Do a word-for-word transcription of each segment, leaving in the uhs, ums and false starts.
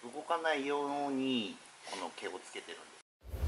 動かないようにこの毛をつけてるんです。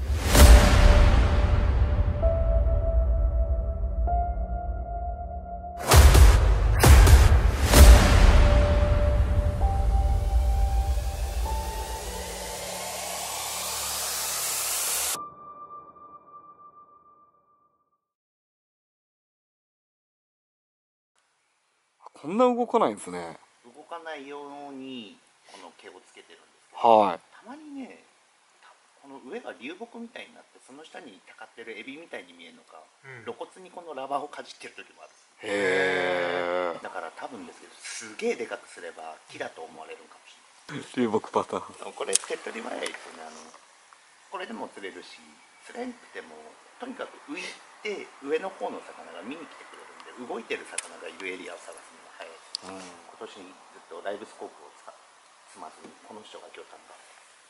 こんな動かないんですね。 動かないようにこの毛をつけてるんですけど、はい、 たまにね、この上が流木みたいになってその下にたかってるエビみたいに見えるのか、うん、露骨にこのラバーをかじってる時もあるんです。へえ。だから多分ですけど、すげえでかくすれば木だと思われるかもしれない。 流木パターン。 これ手っ取り早いですよね。あのこれでも釣れるし、釣れなくてもとにかく浮いて上の方の魚が見に来てくれるんで、動いてる魚がいるエリアを探すのが早いです。うん、今年ずっとライブスコープを使積まずにこの人が今日たんだ。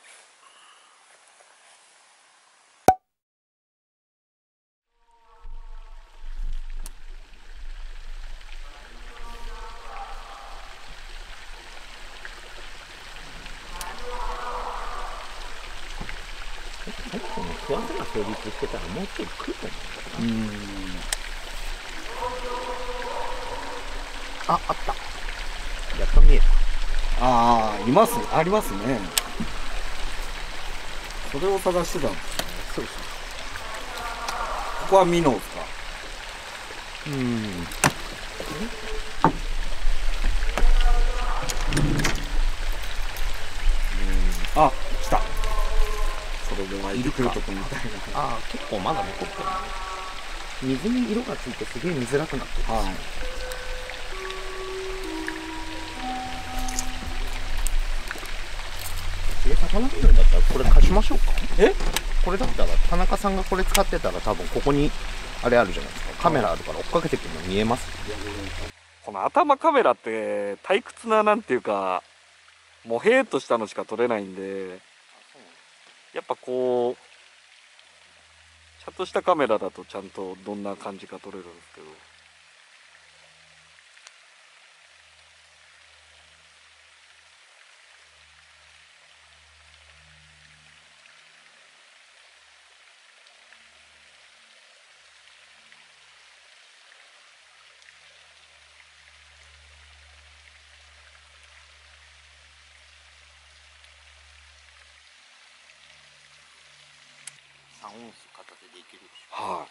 食わせが成立してたらもうちょい食うと思う。うん。あ、あった。やっと見えた。 ああ、います。ありますね。それを探してたんですね。 そうですね。 ここはミノーですか。 うん。 あ、来た。それで湧いてくるとこみたいな。 ああ、結構まだ残ってるね。水に色がついてすげえ見づらくなってる。はい。え、魚見るんだったらこれ貸しましょうか。え？これだったら田中さんがこれ使ってたら多分ここにあれあるじゃないですか。カメラあるから追っかけてくるの見えます。 この頭カメラって退屈ななんていうか、もうへーっとしたのしか撮れないんで、やっぱこうちゃんとしたカメラだとちゃんとどんな感じか撮れるんですけど。 さんオンス片手でいけるでしょ。 はい、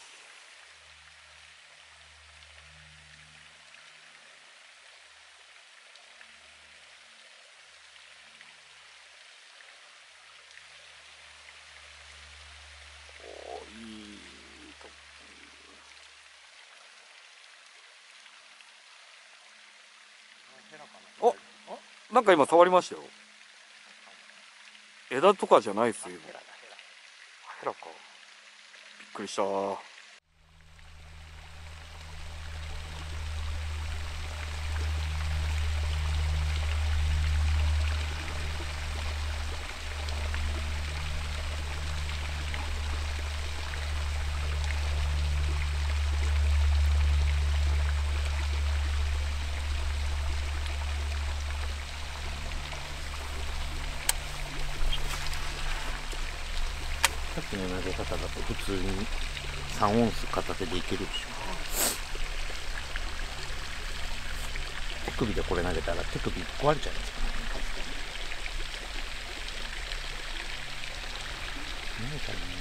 お、なんか今触りましたよ。枝とかじゃないですよ。ヘラか。びっくりした。 さっきの投げ方だと普通にさんオンス片手でいけるでしょ。手首でこれ投げたら手首壊れちゃいますからね。何かね。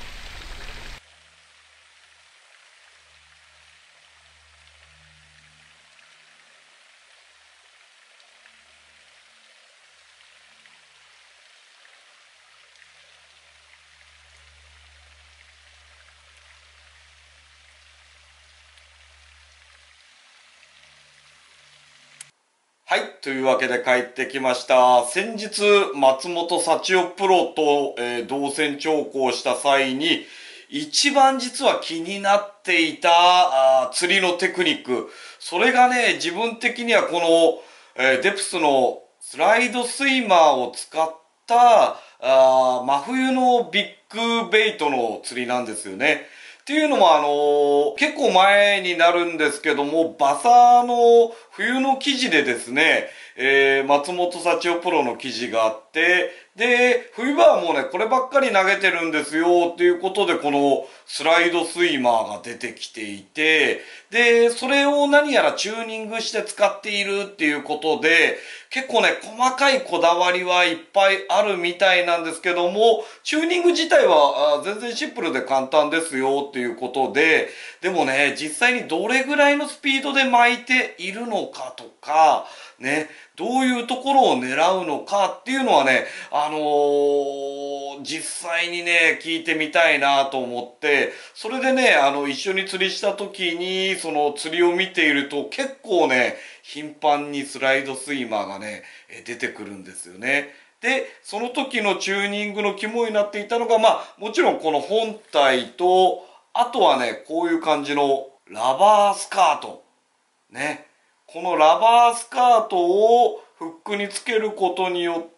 はい。というわけで帰ってきました。先日、松本幸代プロと、えー、同線長考した際に、一番実は気になっていたあ釣りのテクニック。それがね、自分的にはこの、えー、デプスのスライドスイマーを使ったあ真冬のビッグベイトの釣りなんですよね。っていうのもあのー、結構前になるんですけども、バサーの冬の生地でですね、 えー、松本幸男プロの記事があって、で、冬場はもうね、こればっかり投げてるんですよ、っていうことで、このスライドスイマーが出てきていて、で、それを何やらチューニングして使っているっていうことで、結構ね、細かいこだわりはいっぱいあるみたいなんですけども、チューニング自体は全然シンプルで簡単ですよっていうことで、でもね、実際にどれぐらいのスピードで巻いているのかとか、ね、どういうところを狙うのかっていうのはね、あのー、実際にね、聞いてみたいなと思って、それでね、あの、一緒に釣りした時に、その釣りを見ていると結構ね、頻繁にスライドスイマーがね、出てくるんですよね。で、その時のチューニングの肝になっていたのが、まあ、もちろんこの本体と、あとはね、こういう感じのラバースカート。ね。このラバースカートをフックにつけることによって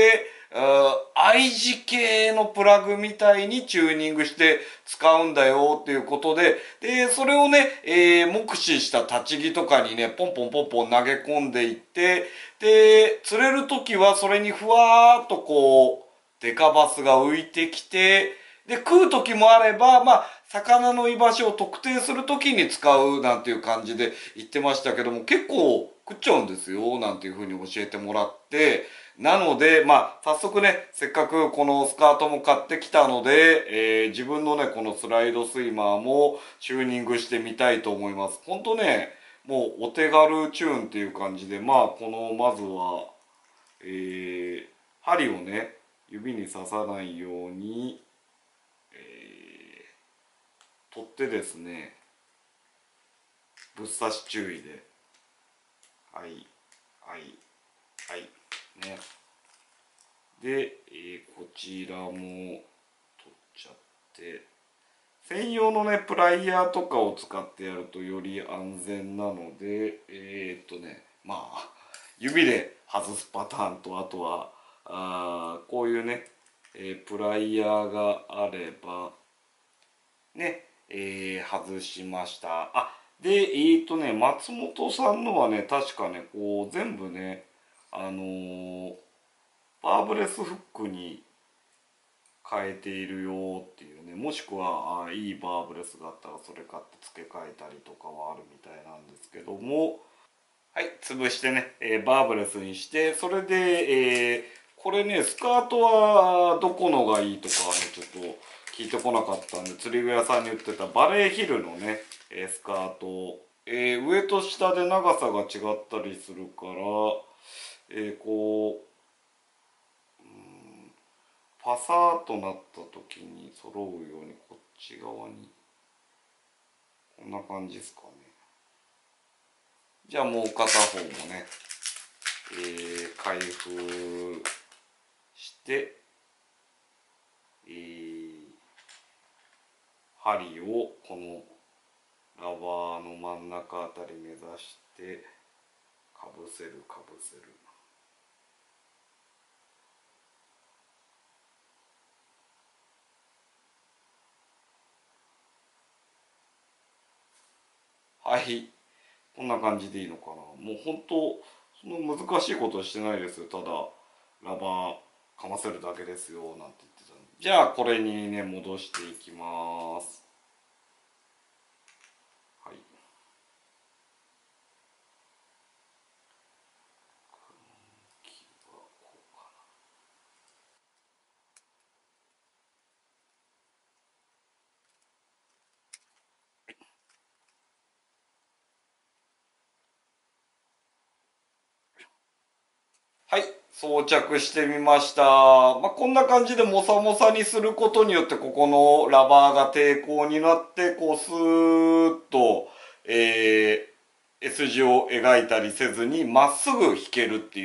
、I 字系のプラグみたいにチューニングして使うんだよっていうことで、で、それをね、えー、目視した立ち木とかにね、ポンポンポンポン投げ込んでいって、で、釣れるときはそれにふわーっとこう、デカバスが浮いてきて、で、食うときもあれば、まあ、魚の居場所を特定するときに使うなんていう感じで言ってましたけども、結構食っちゃうんですよ、なんていうふうに教えてもらって、なので、まあ、早速ね、せっかくこのスカートも買ってきたので、えー、自分のね、このスライドスイマーもチューニングしてみたいと思います。ほんとね、もうお手軽チューンっていう感じで、まあ、この、まずは、えー、針をね、指に刺さないように、えー、取ってですね、ぶっ刺し注意で、はい、はい、はい、ね。で、えー、こちらも取っちゃって、専用のね、プライヤーとかを使ってやるとより安全なので、えー、っとね、まあ、指で外すパターンと、あとは、あこういうね、えー、プライヤーがあれば、ね、えー、外しました。あ、で、えーとね、松本さんのはね、確かね、こう、全部ね、あのー、バーブレスフックに変えているよっていうね、もしくは、あいいバーブレスがあったらそれ買って付け替えたりとかはあるみたいなんですけども、はい、潰してね、えー、バーブレスにして、それで、えー、これね、スカートはどこのがいいとかはね、ちょっと聞いてこなかったんで、釣り具屋さんに売ってたバレーヒルのね、えー、スカート、えー、上と下で長さが違ったりするから、えー、こう、うん、パサーっとなった時に揃うようにこっち側に、こんな感じですかね。じゃあもう片方もね、えー、開封して、えー、針をこのラバーの真ん中あたり目指してかぶせるかぶせる。はい、こんな感じでいいのかな。もう本当その難しいことしてないですよ。ただラバーかませるだけですよなんて言ってたの。じゃあこれにね戻していきます。はい。はい、装着してみました。まあ、こんな感じでモサモサにすることによって、ここのラバーが抵抗になって、こうスーッと、えー、S 字を描いたりせずにまっすぐ引けるっていう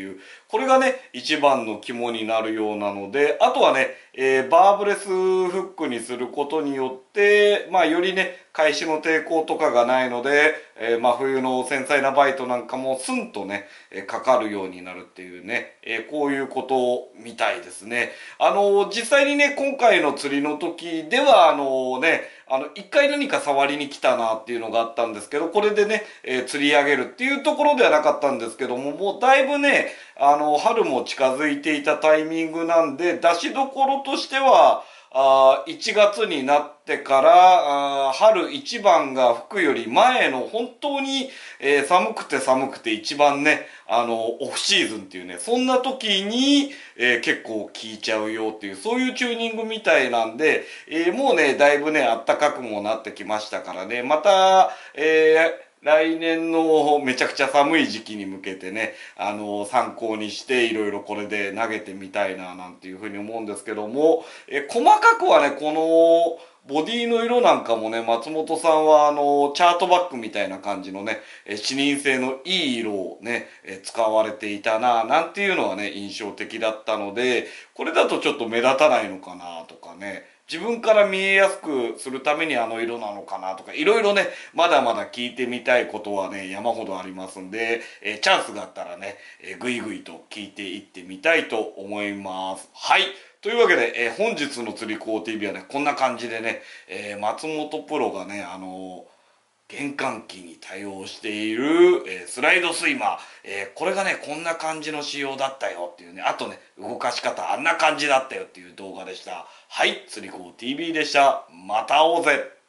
これがね、一番の肝になるようなので、あとはね、えー、バーブレスフックにすることによって、まあ、よりね、返しの抵抗とかがないので、えー、真冬の繊細なバイトなんかもスンとね、えー、かかるようになるっていうね、えー、こういうことみたいですね。あのー、実際にね、今回の釣りの時では、あのー、ね、あの、一回何か触りに来たなっていうのがあったんですけど、これでね、えー、釣り上げるっていうところではなかったんですけども、もうだいぶね、あの、春も近づいていたタイミングなんで、出しどころとしては、あいちがつになってからあ春一番が吹くより前の本当に、えー、寒くて寒くて一番ね、あの、オフシーズンっていうね、そんな時に、えー、結構効いちゃうよっていう、そういうチューニングみたいなんで、えー、もうね、だいぶね、暖かくもなってきましたからね、また、えー来年のめちゃくちゃ寒い時期に向けてね、あの、参考にしていろいろこれで投げてみたいななんていうふうに思うんですけども、え、細かくはね、この、ボディの色なんかもね、松本さんはあの、チャートバックみたいな感じのね、え視認性のいい色をね、え使われていたな、なんていうのはね、印象的だったので、これだとちょっと目立たないのかなとかね、自分から見えやすくするためにあの色なのかなとか、いろいろね、まだまだ聞いてみたいことはね、山ほどありますんで、えー、チャンスがあったらね、えー、ぐいぐいと聞いていってみたいと思います。はい。というわけで、えー、本日の釣り子 ティービー はね、こんな感じでね、えー、松本プロがね、あのー玄関機に対応している、えー、スライドスイマー、えー、これがねこんな感じの仕様だったよっていうね、あとね動かし方あんな感じだったよっていう動画でした。はい、釣り子 ティービー でした。また会おうぜ。